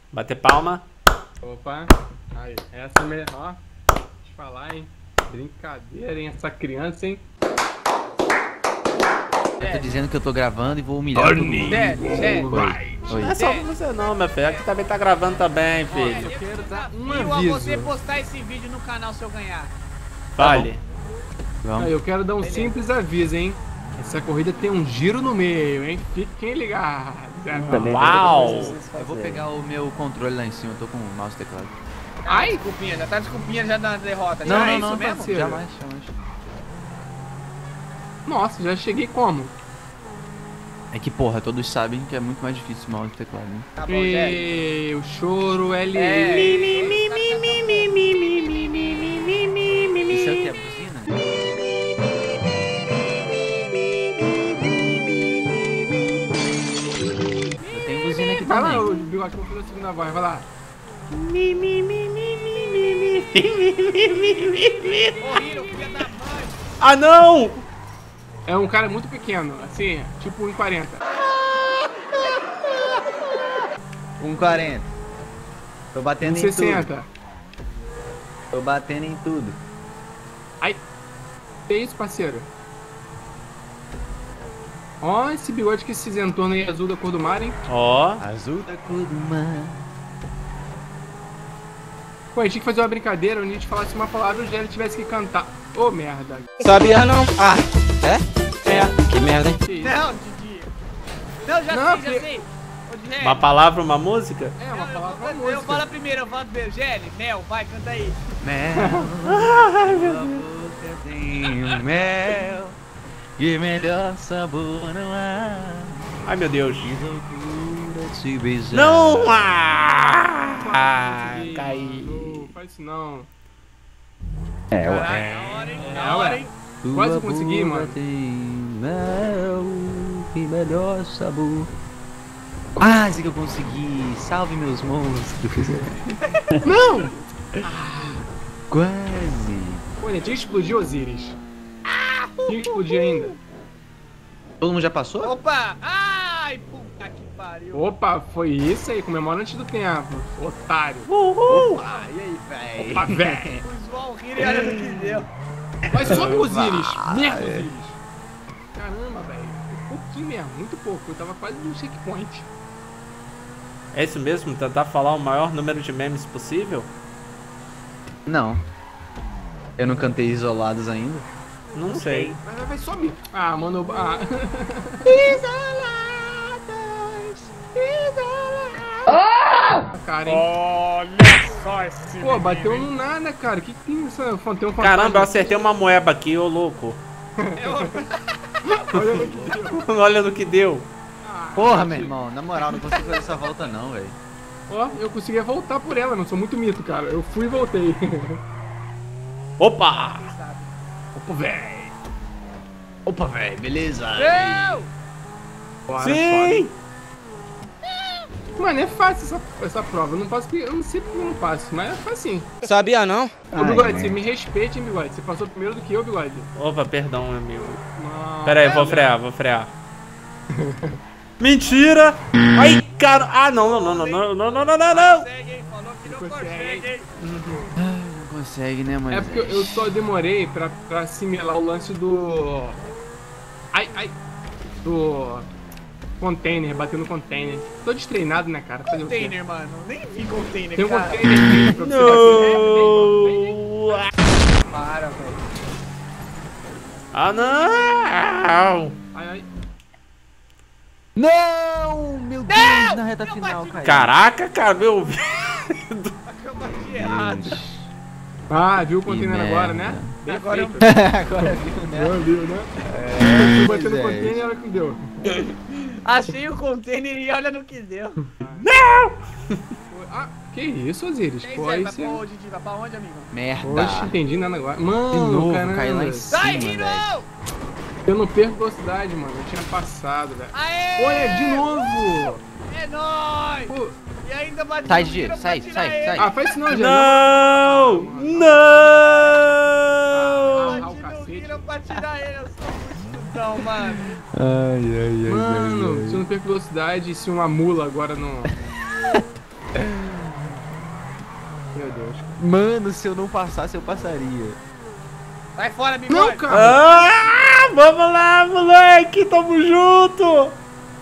Bater palma. Opa. Aí, essa mesmo, ó. Deixa eu falar, hein. Brincadeira, hein, essa criança, hein. Eu tô dizendo que eu tô gravando e vou humilhar todo mundo. Oi. Não é só pra você não, meu filho. Aqui também tá gravando também, filho. Eu quero dar um a aviso. você postar esse vídeo no canal se eu ganhar. Fale. Vamos. Eu quero dar um simples aviso, hein. Essa corrida tem um giro no meio, hein. Fiquem ligados. Uau! Eu vou pegar o meu controle lá em cima, eu tô com o mouse e teclado. Ai, desculpinha, já tá desculpinha já da derrota. Não, já é não, isso não, mesmo? parceiro. jamais. Nossa, já cheguei como? É que, porra, todos sabem que é muito mais difícil o mouse e teclado, né? Tá bom, Zé. O choro, L. Isso é o que? A buzina? Eu tenho buzina aqui Vai lá, também. o bigode, vou fazer a segunda voz, vai lá. Ô, Hiro, filha da mãe. Ah, não! É um cara muito pequeno, assim, tipo 1,40. 1,40. Tô batendo em tudo. 1,60. Tô batendo em tudo. Ai, que isso, parceiro? Ó, esse bigode que se entorna aí azul da cor do mar, hein? Ó. Azul da cor do mar. Pô, a gente tinha que fazer uma brincadeira onde a gente falasse uma palavra e o Gelli tivesse que cantar. Ô, merda. Sabia não? Ah, é? É. Que merda, hein? Que isso? Não, Didi. Não, já Não, sei, já sei. Ô, Gelli, Uma palavra, uma música? É, uma palavra, uma eu música. falo primeiro, eu falo primeiro. Gelli, Mel, vai, canta aí. Mel. Ai, meu Deus. Tem mel. E melhor sabor não há. Ai, meu Deus. Que loucura te beijar. Não! Ah, caí. Não faz isso não. É, Na hora, hein? Na hora, hein? Quase consegui, mano. Tem mel e melhor sabor. Quase que eu consegui. Salve meus monstros. Não! Quase. Pô, né, tinha que explodir, Osiris. Tinha que explodir ainda. Todo mundo já passou? Opa! Ai, puta que pariu. Opa, foi isso aí, comemora antes do tempo. Otário. Ah, e aí, velho? Opa, velho. O João Hiro e olha no que deu. Vai, sobe o Osiris. Merda, Osiris. Caramba, velho. Um pouquinho mesmo, muito pouco. Eu tava quase no checkpoint. É isso mesmo? Tentar falar o maior número de memes possível? Não. Eu não cantei Isolados ainda. Não sei. Vai, sobe. Ah, mano. Ah. Cara, hein? Olha só esse Pô, bateu no nada, cara. O que tem essa? Tem um fantasma. Caramba, eu acertei uma moeba aqui, ô louco. Olha no que deu. Olha no que deu. Porra, meu irmão. Na moral, não consigo fazer essa volta não, velho. Ó, eu conseguia voltar por ela, não sou muito mito, cara. Eu fui e voltei. Opa! Opa, velho. Opa, velho. Beleza. Não! Bora, Sim! foda. Mano, é fácil essa prova. Eu não passo porque eu não sei porque eu não passo, mas é facinho. Sabia não? Ô, Bigode, você me respeite, hein, Bigode. Você passou primeiro do que eu, Bigode. Opa, perdão, meu amigo. Não. Pera aí, vou frear. Mentira! Ai, cara! Ah, não. Consegue, hein? Falou que não consegue, hein? Não consegue, né, mano? É porque eu só demorei pra assimilar o lance do... Ai. Do... Container, bater no container. Tô destreinado, né, cara? Fazer o quê? Container, mano. Nem vi container, Tem um cara. container aqui pra você bater. Não! Para, velho. Ah, não! Ai. Não! Meu Deus, na reta final, cara. Caraca, cara, meu ouvido. Eu bati errado. Ah, viu o container Que agora, merda. né? Bem Agora feito. Agora viu, né? Viu, né? Eu fui bater no gente. container e olha o que deu. Achei o container e olha no que deu. Ah, que isso, Osiris? Quem Pô, vai aí pra você... onde, Didi? Vai pra onde, amigo? Merda. Oxe, entendi nada agora. De Mano, novo, caramba. cai lá em cima, Sai, velho. Hiro! Eu não perco velocidade, mano. Eu tinha passado, velho. Aê! Olha, de novo! É nóis! Pô, E ainda bati Sai, no Didi, Hiro pra sai. tirar ele. ah, faz isso não, gente. Não! Ah, Bati o no cacete. Hiro pra tirar ele. Eu sou muito cuzão, mano. Mano, se eu não perco velocidade, se uma mula agora não... Deus. Mano, se eu não passasse, eu passaria. Sai fora, bigode. Não, cara. Ah, vamos lá, moleque, tamo junto.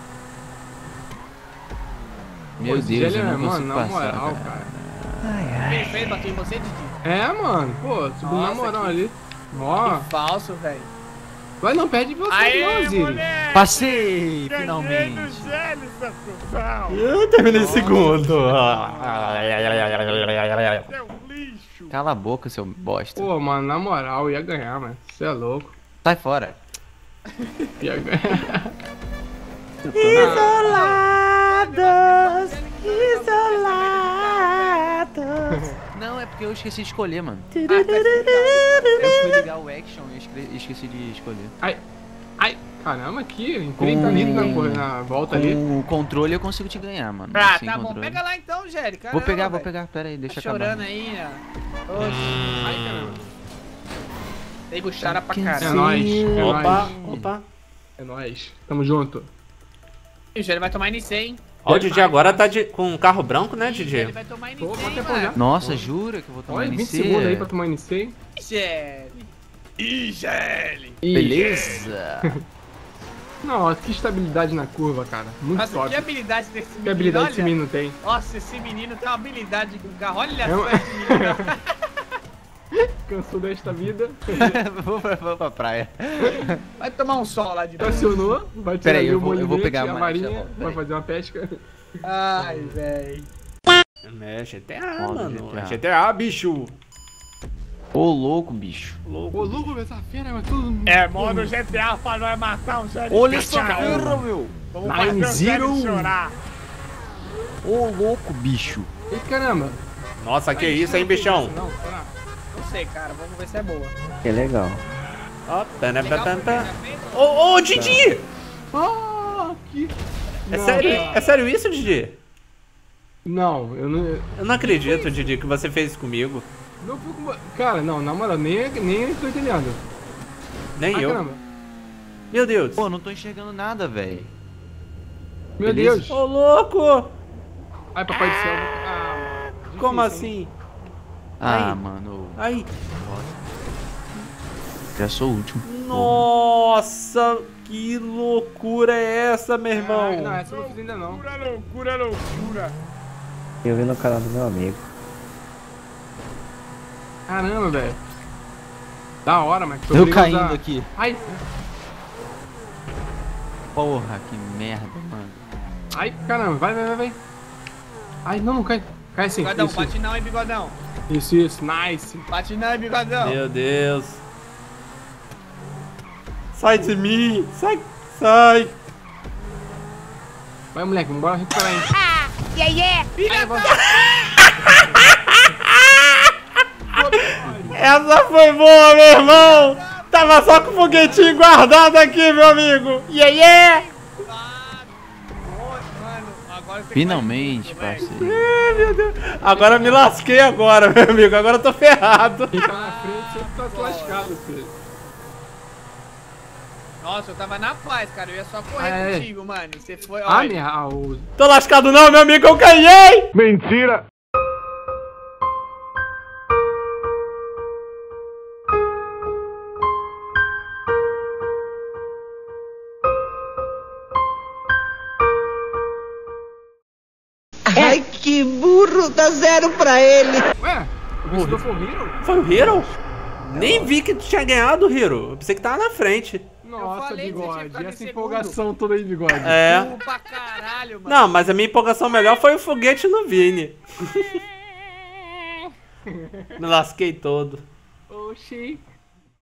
Meu Pô, Deus, eu ele, não mano, consigo na passar, moral, cara. cara. Quem fez, bateu em você, Didi? É, mano. Pô, subiu na Nossa, moral que- ali. Ó. Que falso, velho. Vai, não perde você, não, Ziri. Passei, finalmente. Eu terminei em segundo. Cala a boca, seu bosta. Pô, mano, na moral, ia ganhar, mano. Você é louco. Sai fora. Ia ganhar. Isolados, isolados. Não, é porque eu esqueci de escolher, mano. Eu fui ligar o action e esqueci de escolher. Ai. Caramba, aqui. 30 litros na volta ali. Com o controle eu consigo te ganhar, mano. Ah, Sem tá bom. controle. Pega lá então, Jerry. Vou Caramba, pegar, velho. Pera aí, deixa Tá eu acabar. chorando aí, né? Oxe. Ai, caramba. Tem buchara pra É caramba. nóis. É Opa, nóis. opa. É nóis. Tamo junto. E o Jerry vai tomar NC, hein? Ó, o Didi agora tá com um carro branco, né, Ele Didi? vai tomar NC, Pô, vou até hein, apoiar. mano. Nossa, jura que eu vou tomar Olha, 20 NC? segundos aí pra tomar NC, hein? Jerry. Ih, Jerry. Beleza. Nossa, que estabilidade na curva, cara. Muito Nossa, top. que habilidade desse menino, Que habilidade olha. esse menino tem. Nossa, esse menino tem uma habilidade com o carro. Olha É só uma- esse menino. Cansou desta vida. vou pra praia. Vai tomar um sol lá de baixo. Estacionou. Vai tirar Pera aí, ali eu o vou molinete, pegar a uma- varinha. já volto, Vai peraí. fazer uma pesca. Ai, velho. É GTA, Modo mano. GTA. GTA, bicho. Ô, louco, bicho. Ô, louco, essa fera, mas tudo... É, modo GTA pra nós matar um Jerry. Olha essa porra, meu. Vamos fazer o Jerry chorar. Ô, louco, bicho. Ih, caramba. Nossa, que isso, hein, bichão? Não, será? Não sei, cara. Vamos ver se é boa. Que legal. Ó, Legal, tanapatanta. porque já fez, Ô, Didi! Ah, que... É Não, sério, cara. é sério isso, Didi? Não, eu não... Eu não acredito, Didi, que você fez isso comigo. Não fui com... Cara, não, na moral, nem tô entendendo. Nem Ah, eu. caramba. Meu Deus. Pô, não tô enxergando nada, velho. Meu Beleza. Deus. Ô, louco! Ai, papai do céu. Ah, mano. Como Difícil, hein? assim? Ah, Ai. mano. Ai, Já sou o último. nossa, que loucura é essa, meu irmão? Ah, não, essa eu não fiz ainda não. loucura. Eu vi no canal do meu amigo. Caramba, velho. Da hora, mas... tô Eu obrigado caindo a- aqui. Ai, Porra, que merda, mano. ai, caramba. Vai. Ai, não cai. Cai sim. Bigodão, Isso, bate não, hein, bigodão. isso, nice. Bate não, hein, bigodão. Meu Deus. Sai de mim, sai. Vai, moleque, vambora recuperar, hein. Filha da... Essa foi boa, meu irmão. Tava só com o foguetinho guardado aqui, meu amigo. Yeah. Mano, agora você Finalmente, vai- parceiro. Meu Deus. Agora me lasquei agora, meu amigo. Agora eu tô ferrado. Quem tá na frente sempre tá se lascado, filho. Nossa, eu tava na paz, cara. Eu ia só correr Ah, é? contigo, mano. Você foi... Ah, olha. minha... o... Tô lascado não, meu amigo. Eu ganhei. Mentira! Ai, que burro, dá 0 pra ele. Ué, o vencedor foi o Hero? Foi o Hero? Nem vi que tu tinha ganhado, Hero. Eu pensei que tava na frente. Nossa, falei que você tinha bigode, ficado em essa segundo. empolgação toda aí, bigode. É. Burro pra caralho, mano. Não, mas a minha empolgação melhor foi o foguete no Vini. Me lasquei todo. Oxi.